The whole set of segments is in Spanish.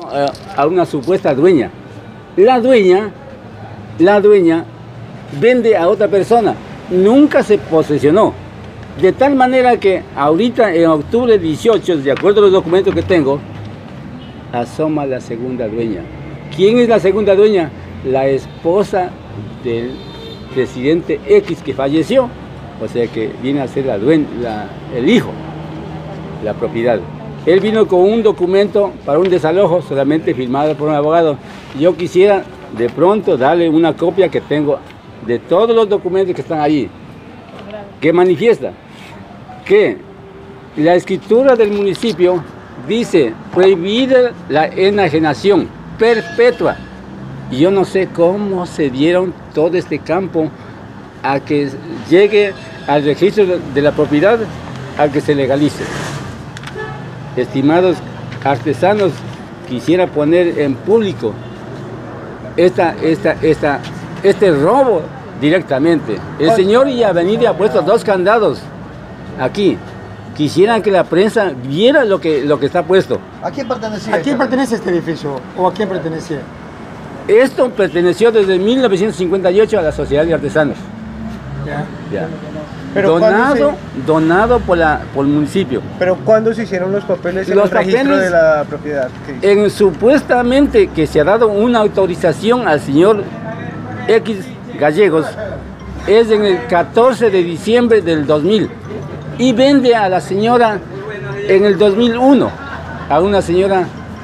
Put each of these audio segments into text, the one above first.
a una supuesta dueña. La dueña vende a otra persona, nunca se posesionó. De tal manera que ahorita en octubre 18, de acuerdo a los documentos que tengo, asoma la segunda dueña. ¿Quién es la segunda dueña? La esposa del presidente X que falleció, o sea que viene a ser el hijo, la propiedad. Él vino con un documento para un desalojo solamente firmado por un abogado. Yo quisiera de pronto darle una copia que tengo de todos los documentos que están allí, que manifiesta que la escritura del municipio dice prohibida la enajenación perpetua. Y yo no sé cómo se dieron todo este campo a que llegue al registro de la propiedad, a que se legalice. Estimados artesanos, quisiera poner en público este robo directamente. El señor Avenida ha puesto 2 candados aquí. Quisieran que la prensa viera lo que está puesto. ¿A quién pertenecía? ¿A quién pertenece este edificio? ¿O a quién pertenecía? Esto perteneció desde 1958 a la Sociedad de Artesanos. Ya. Pero donado por el municipio. ¿Pero cuándo se hicieron los papeles en el registro de la propiedad? Supuestamente que se ha dado una autorización al señor X Gallegos, es en el 14 de diciembre del 2000, y vende a la señora en el 2001, a una señora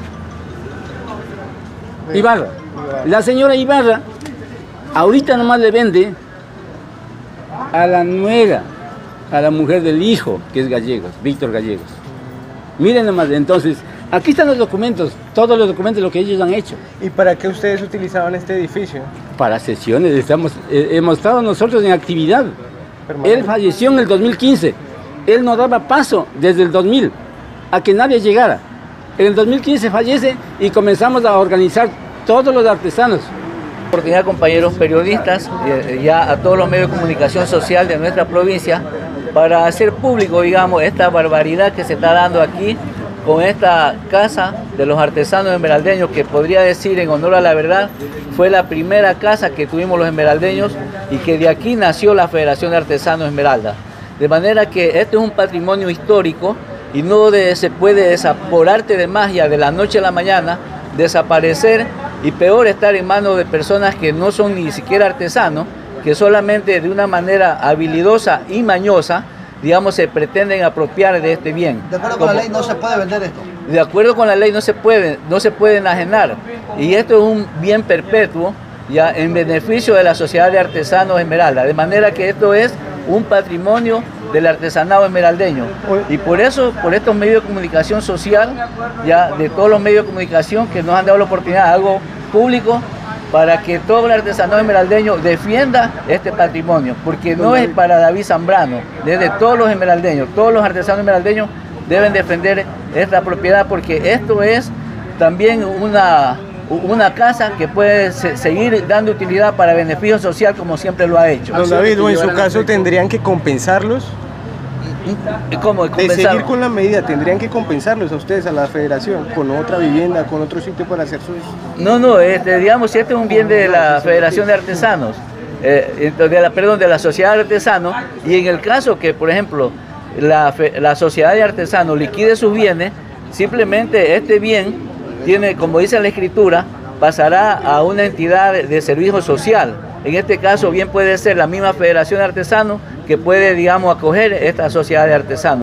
Ibarra. La señora Ibarra ahorita nomás le vende a la nuera, a la mujer del hijo, que es Gallegos, Víctor Gallegos. Miren nomás, entonces, aquí están los documentos, todos los documentos de lo que ellos han hecho. ¿Y para qué ustedes utilizaban este edificio? Para sesiones, hemos estado nosotros en actividad. Él falleció en el 2015, él no daba paso desde el 2000 a que nadie llegara. En el 2015 fallece y comenzamos a organizar todos los artesanos. Oportunidad, compañeros periodistas, ya a todos los medios de comunicación social de nuestra provincia, para hacer público, digamos, esta barbaridad que se está dando aquí con esta casa de los artesanos esmeraldeños, que podría decir, en honor a la verdad, fue la primera casa que tuvimos los esmeraldeños y que de aquí nació la Federación de Artesanos Esmeralda. De manera que este es un patrimonio histórico y no se puede, por arte de magia, de la noche a la mañana, desaparecer, y peor estar en manos de personas que no son ni siquiera artesanos, que solamente de una manera habilidosa y mañosa, digamos, se pretenden apropiar de este bien. De acuerdo con la ley no se puede vender esto. De acuerdo con la ley no se puede enajenar, y esto es un bien perpetuo, ya en beneficio de la Sociedad de Artesanos Esmeralda, de manera que esto es un patrimonio del artesanado esmeraldeño. Y por eso, por estos medios de comunicación social, ya de todos los medios de comunicación que nos han dado la oportunidad de algo público, para que todo el artesanado esmeraldeño defienda este patrimonio, porque no es para David Zambrano, desde todos los esmeraldeños, todos los artesanos esmeraldeños deben defender esta propiedad, porque esto es también una casa que puede seguir dando utilidad para beneficio social, como siempre lo ha hecho. Don David, en su caso, ¿tendrían que compensarlos? ¿Cómo? De seguir con la medida, ¿tendrían que compensarlos a ustedes, a la federación, con otra vivienda, con otro sitio para hacer sus...? No, digamos, si este es un bien de la Federación de Artesanos, de la Sociedad de Artesanos, y en el caso que, por ejemplo, la Sociedad de Artesanos liquide sus bienes, simplemente este bien tiene, como dice la escritura, pasará a una entidad de servicio social. En este caso bien puede ser la misma Federación de Artesanos que puede, digamos, acoger esta Sociedad de Artesanos.